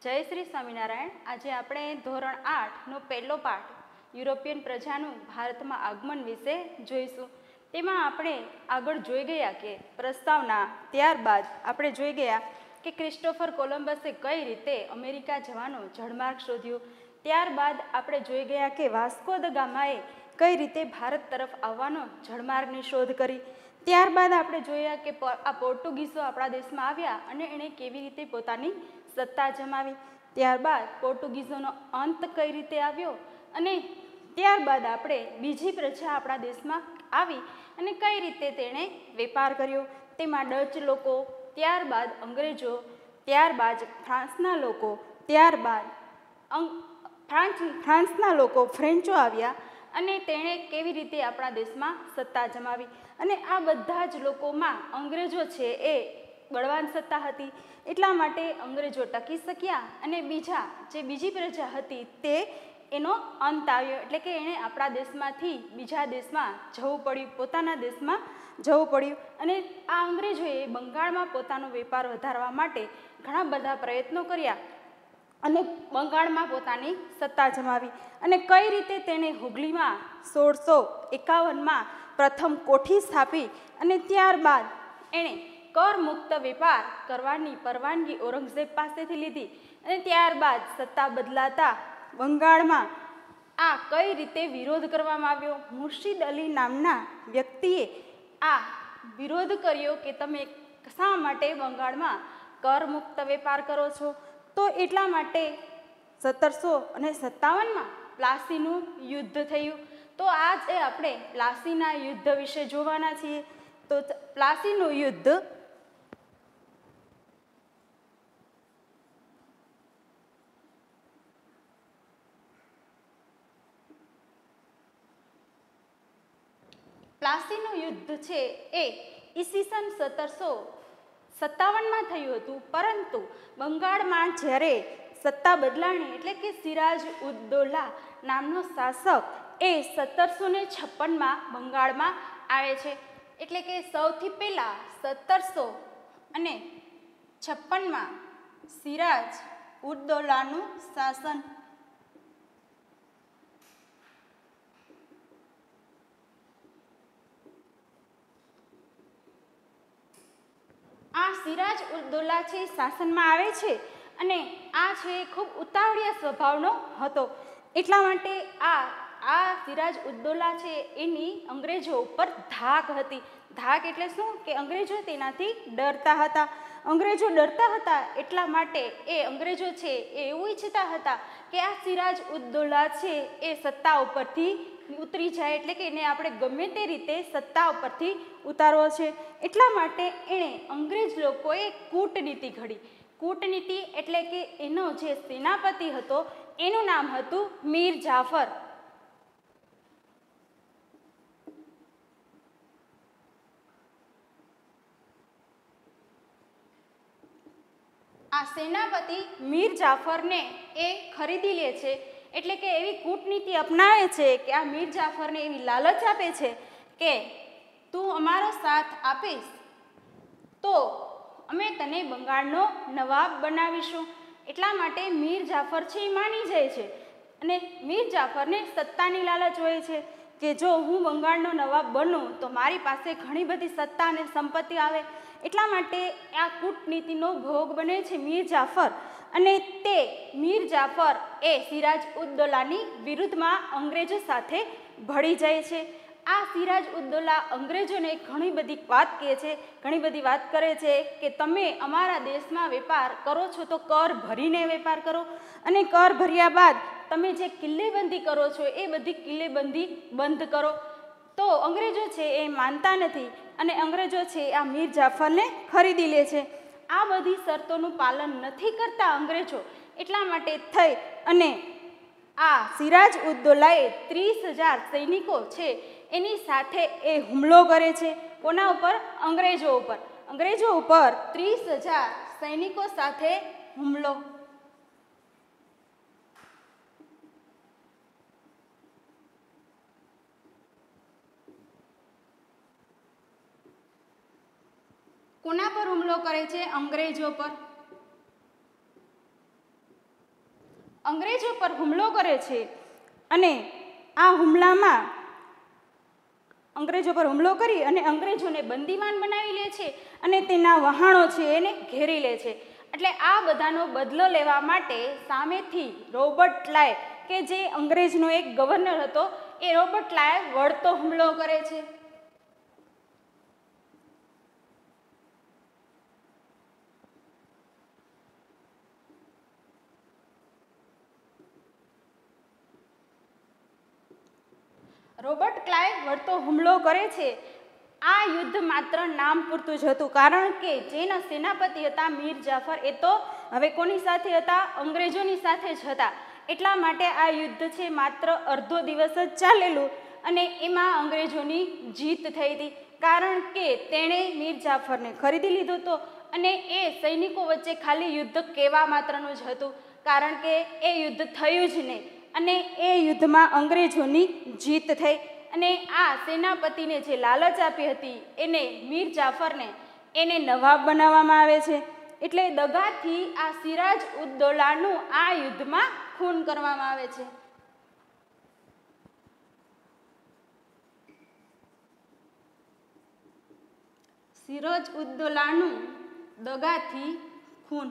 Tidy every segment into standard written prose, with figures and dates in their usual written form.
જય શ્રી સ્વામિનારાયણ। આજે આપણે ધોરણ 8નો પહેલો પાઠ યુરોપિયન પ્રજાનું ભારતમાં આગમન વિશે જોઈશું। તેમાં આપણે આગળ જોઈ ગયા કે પ્રસ્તાવના, ત્યારબાદ આપણે જોઈ ગયા કે ક્રિસ્ટોફર કોલંબસે કઈ રીતે અમેરિકા જવાનો જળમાર્ગ શોધ્યો, ત્યારબાદ આપણે જોઈ ગયા કે વાસ્કો દ ગામાએ કઈ રીતે ભારત તરફ આવવાનો જળમાર્ગની શોધ કરી, ત્યારબાદ આપણે જોયા કે આ પોર્ટુગીઝો આપણા દેશમાં આવ્યા અને એણે કેવી રીતે પોતાની સત્તા જમાવી, ત્યારબાદ પોર્ટુગીઝોનો અંત કઈ રીતે આવ્યો અને ત્યારબાદ આપણે બીજી પ્રજા આપણા દેશમાં આવી અને કઈ રીતે તેણે વેપાર કર્યો, તેમાં ડચ લોકો, ત્યારબાદ અંગ્રેજો, ત્યારબાદ ફ્રાન્સના લોકો, ત્યારબાદ ફ્રાન્સના લોકો ફ્રેન્ચો આવ્યા અને તેણે કેવી રીતે આપણા દેશમાં સત્તા જમાવી અને આ બધા જ લોકોમાં અંગ્રેજો છે એ બળવાન સત્તા હતી, એટલા માટે અંગ્રેજો ટકી શક્યા અને બીજી પ્રજા હતી તે એનો અંત આવ્યો, એટલે કે એણે આપણા દેશમાંથી બીજા દેશમાં જવું પડ્યું, પોતાના દેશમાં જવું પડ્યું અને આ અંગ્રેજોએ બંગાળમાં પોતાનો વેપાર વધારવા માટે ઘણા બધા પ્રયત્નો કર્યા અને બંગાળમાં પોતાની સત્તા જમાવી અને કઈ રીતે તેણે હુગલીમાં 1651માં પ્રથમ કોઠી સ્થાપી અને ત્યારબાદ એણે કરમુક્ત વેપાર કરવાની પરવાનગી ઔરંગઝેબ પાસેથી લીધી અને ત્યારબાદ સત્તા બદલાતા બંગાળમાં આ કઈ રીતે વિરોધ કરવામાં આવ્યો। મુર્શિદ અલી નામના વ્યક્તિએ આ વિરોધ કર્યો કે તમે શા માટે બંગાળમાં કરમુક્ત વેપાર કરો છો, તો એટલા માટે 1757માં પ્લાસીનું યુદ્ધ થયું। તો આજે આપણે પ્લાસીના યુદ્ધ વિશે જોવાના છીએ। તો પ્લાસીનું યુદ્ધ છે એ ઈસવીસન 1757માં થયું હતું, પરંતુ બંગાળમાં જ્યારે સત્તા બદલાણી એટલે કે સિરાજ ઉદ દૌલા નામનો શાસક એ 1756માં બંગાળમાં આવે છે, એટલે કે સૌથી પહેલા 1756માં સિરાજ ઉદ દૌલાનું શાસન। આ સિરાજ ઉદ દૌલા છે શાસનમાં આવે છે અને આ છે ખૂબ ઉતાવળિયા સ્વભાવનો હતો, એટલા માટે આ સિરાજ ઉદ દૌલા છે એની અંગ્રેજો ઉપર ધાક હતી। ધાક એટલે શું કે અંગ્રેજો તેનાથી ડરતા હતા, અંગ્રેજો ડરતા હતા એટલા માટે એ અંગ્રેજો છે એ એવું ઈચ્છતા હતા કે આ સિરાજ ઉદ દૌલા છે એ સત્તા ઉપરથી ઉતરી જાય, એટલે કે એને આપણે ગમે તે રીતે સત્તા ઉપરથી ઉતારવો છે, એટલા માટે એણે અંગ્રેજ લોકોએ કૂટનીતિ ઘડી। કૂટનીતિ એટલે કે એનો જે સેનાપતિ હતો એનું નામ હતું મીર જાફર। આ સેનાપતિ મીર જાફરને એ ખરીદી લે છે, એટલે કે એવી કૂટનીતિ અપનાવે છે કે આ મીર જાફરને એવી લાલચ આપે છે કે તું અમારો સાથ આપીશ તો અમે તને બંગાળનો નવાબ બનાવીશું, એટલા માટે મીર જાફર છે એ માની જાય છે અને મીર જાફરને સત્તાની લાલચ હોય છે કે જો હું બંગાળનો નવાબ બનું તો મારી પાસે ઘણી બધી સત્તા અને સંપત્તિ આવે, એટલા માટે આ કૂટનીતિનો ભોગ બને છે મીર જાફર અને તે મીર જાફર એ સિરાજ ઉદ દૌલાની વિરુદ્ધમાં અંગ્રેજો સાથે ભળી જાય છે। આ સિરાજ ઉદ દૌલા અંગ્રેજોને ઘણી બધી વાત કહે છે, ઘણી બધી વાત કરે છે કે તમે અમારા દેશમાં વેપાર કરો છો તો કર ભરીને વેપાર કરો અને કર ભર્યા બાદ તમે જે કિલ્લેબંધી કરો છો એ બધી કિલ્લેબંધી બંધ કરો, તો અંગ્રેજો છે એ માનતા નથી અને અંગ્રેજો છે આ મીર જાફરને ખરીદી લે છે। આ બધી શરતોનું પાલન નથી કરતા અંગ્રેજો, એટલા માટે થઈ અને આ સિરાજ ઉદ દૌલાએ 30,000 સૈનિકો છે એની સાથે એ હુમલો કરે છે। કોના ઉપર? અંગ્રેજો ઉપર। અંગ્રેજો ઉપર 30,000 સૈનિકો સાથે હુમલો। કોના પર હુમલો કરે છે? અંગ્રેજો પર। અંગ્રેજો પર હુમલો કરે છે અને આ હુમલામાં અંગ્રેજો પર હુમલો કરી અને અંગ્રેજોને બંદીવાન બનાવી લે છે અને તેના વહાણો છે એને ઘેરી લે છે. એટલે આ બધાનો બદલો લેવા માટે સામેથી રોબર્ટ ક્લાઇવ કે જે અંગ્રેજનો એક ગવર્નર હતો એ રોબર્ટ ક્લાઇવ વળતો હુમલો કરે છે. રોબર્ટ ક્લાઇવ વળતો હુમલો કરે છે. આ યુદ્ધ માત્ર નામ પૂરતું જ હતું, કારણ કે જેના સેનાપતિ હતા મીર જાફર એ તો હવે કોની સાથે હતા? અંગ્રેજોની સાથે જ હતા. એટલા માટે આ યુદ્ધ છે માત્ર અડધો દિવસ જ ચાલેલું અને એમાં અંગ્રેજોની જીત થઈ હતી, કારણ કે તેણે મીર જાફરને ખરીદી લીધો હતો અને એ સૈનિકો વચ્ચે ખાલી યુદ્ધ કહેવા માત્રનું જ હતું, કારણ કે એ યુદ્ધ થયું જ નહીં અને એ યુદ્ધમાં અંગ્રેજોની જીત થઈ. અને આ સેનાપતિને જે લાલચ આપી હતી એને મીર જાફરને એને નવાબ બનાવવામાં આવે છે. એટલે દગાથી આ સિરાજ ઉદ દૌલાનું આ યુદ્ધમાં ખૂન કરવામાં આવે છે. સિરાજ ઉદ દૌલાનું દગાથી ખૂન.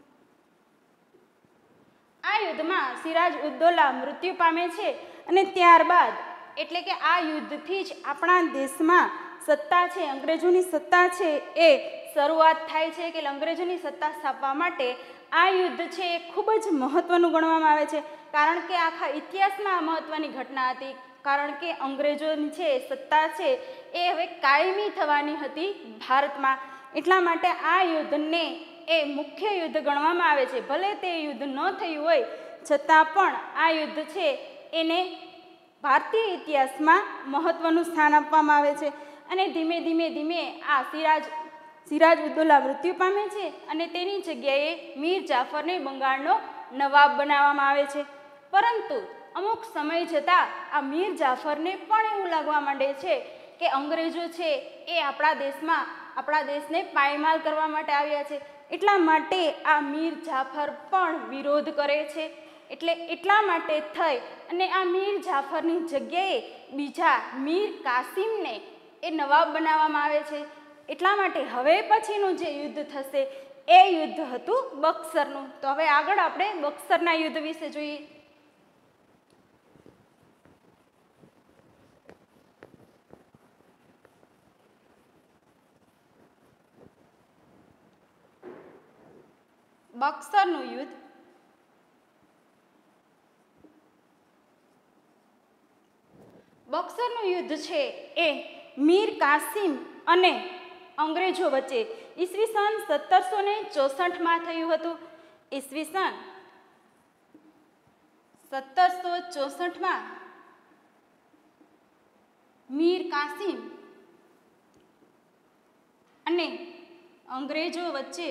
આ યુદ્ધમાં સિરાજ ઉદ દૌલા મૃત્યુ પામે છે અને ત્યારબાદ એટલે કે આ યુદ્ધથી જ આપણા દેશમાં સત્તા છે, અંગ્રેજોની સત્તા છે એ શરૂઆત થાય છે કે અંગ્રેજોની સત્તા સ્થાપવા માટે આ યુદ્ધ છે એ ખૂબ જ મહત્ત્વનું ગણવામાં આવે છે, કારણ કે આખા ઇતિહાસમાં આ મહત્ત્વની ઘટના હતી, કારણ કે અંગ્રેજોની છે સત્તા છે એ હવે કાયમી થવાની હતી ભારતમાં. એટલા માટે આ યુદ્ધને એ મુખ્ય યુદ્ધ ગણવામાં આવે છે. ભલે તે યુદ્ધ ન થયું હોય છતાં પણ આ યુદ્ધ છે એને ભારતીય ઇતિહાસમાં મહત્ત્વનું સ્થાન આપવામાં આવે છે. અને ધીમે ધીમે ધીમે આ સિરાજ ઉદ દૌલા મૃત્યુ પામે છે અને તેની જગ્યાએ મીર જાફરને બંગાળનો નવાબ બનાવવામાં આવે છે. પરંતુ અમુક સમય જતાં આ મીર જાફરને પણ એવું લાગવા માંડે છે કે અંગ્રેજો છે એ આપણા દેશને પાયમાલ કરવા માટે આવ્યા છે. એટલા માટે આ મીર જાફર પણ વિરોધ કરે છે. એટલા માટે થઈ અને આ મીર જાફરની જગ્યાએ બીજા મીર કાસિમને એ નવાબ બનાવવામાં આવે છે. એટલા માટે હવે પછીનું જે યુદ્ધ થશે એ યુદ્ધ હતું બક્સરનું. તો હવે આગળ આપણે બક્સરના યુદ્ધ વિશે જોઈએ. બક્સરનું યુદ્ધ બક્સરનું યુદ્ધ છે એ મીર કાસિમ અને અંગ્રેજો વચ્ચે ઈસવીસન 1764માં થયું હતું. ઈસવીસન 1764માં મીર કાસિમ અને અંગ્રેજો વચ્ચે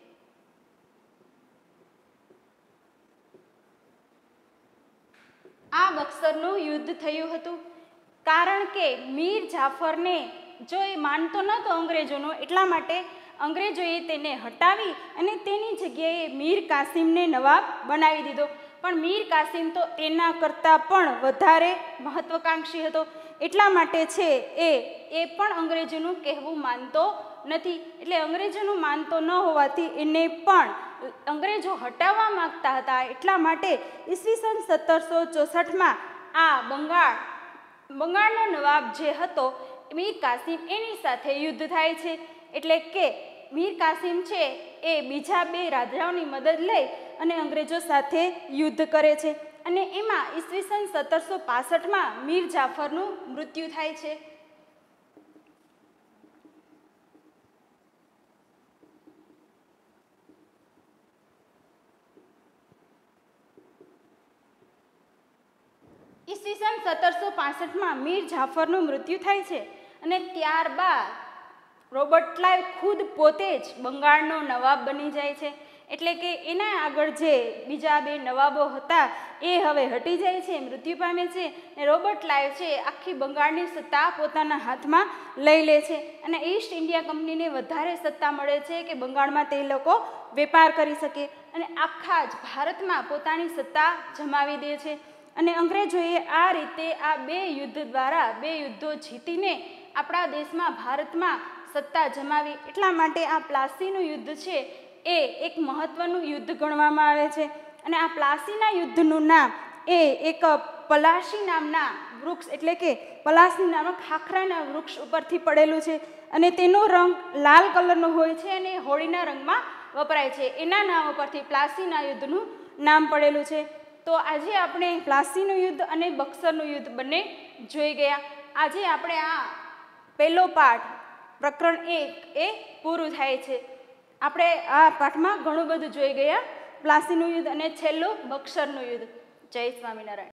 આ બક્સરનું યુદ્ધ થયું હતું, કારણ કે મીર જાફરને જો એ માનતો નહોતો અંગ્રેજોનો, એટલા માટે અંગ્રેજોએ તેને હટાવી અને તેની જગ્યાએ મીર કાસિમને નવાબ બનાવી દીધો. પણ મીર કાસિમ તો તેના કરતાં પણ વધારે મહત્વાકાંક્ષી હતો. એટલા માટે છે એ પણ અંગ્રેજોનું કહેવું માનતો નથી. એટલે અંગ્રેજોનું માનતો ન હોવાથી એને પણ અંગ્રેજો હટાવવા માગતા હતા. એટલા માટે ઈસવીસન 1764માં આ બંગાળનો નવાબ જે હતો મીર કાસિમ એની સાથે યુદ્ધ થાય છે. એટલે કે મીર કાસિમ છે એ બીજા બે રાજાઓની મદદ લઈ અને અંગ્રેજો સાથે યુદ્ધ કરે છે અને એમાં ઈસવીસન 1765માં મીર જાફરનું મૃત્યુ થાય છે. ઈસવીસન 1765માં મીર જાફરનું મૃત્યુ થાય છે અને ત્યારબાદ રોબર્ટ ક્લાઇવ ખુદ પોતે જ બંગાળનો નવાબ બની જાય છે. એટલે કે એના આગળ જે બીજા બે નવાબો હતા એ હવે હટી જાય છે, મૃત્યુ પામે છે અને રોબર્ટ ક્લાઇવ છે આખી બંગાળની સત્તા પોતાના હાથમાં લઈ લે છે અને ઈસ્ટ ઇન્ડિયા કંપનીને વધારે સત્તા મળે છે કે બંગાળમાં તે લોકો વેપાર કરી શકે અને આખા જ ભારતમાં પોતાની સત્તા જમાવી દે છે. અને અંગ્રેજોએ આ રીતે આ બે યુદ્ધ દ્વારા બે યુદ્ધો જીતીને આપણા દેશમાં ભારતમાં સત્તા જમાવી. એટલા માટે આ પ્લાસીનું યુદ્ધ છે એ એક મહત્ત્વનું યુદ્ધ ગણવામાં આવે છે. અને આ પ્લાસીના યુદ્ધનું નામ એ એક પલાશી નામના વૃક્ષ એટલે કે પલાસી નામક ખાખરાના વૃક્ષ ઉપરથી પડેલું છે. અને તેનો રંગ લાલ કલરનો હોય છે અને હોળીના રંગમાં વપરાય છે. એના નામ ઉપરથી પ્લાસીના યુદ્ધનું નામ પડેલું છે. તો આજે આપણે પ્લાસીનું યુદ્ધ અને બક્સરનું યુદ્ધ બંને જોઈ ગયા. આજે આપણે આ પહેલો પાઠ પ્રકરણ 1 એ પૂરું થાય છે. આપણે આ પાઠમાં ઘણું બધું જોઈ ગયા, પ્લાસીનું યુદ્ધ અને છેલ્લું બક્સરનું યુદ્ધ. જય સ્વામિનારાયણ.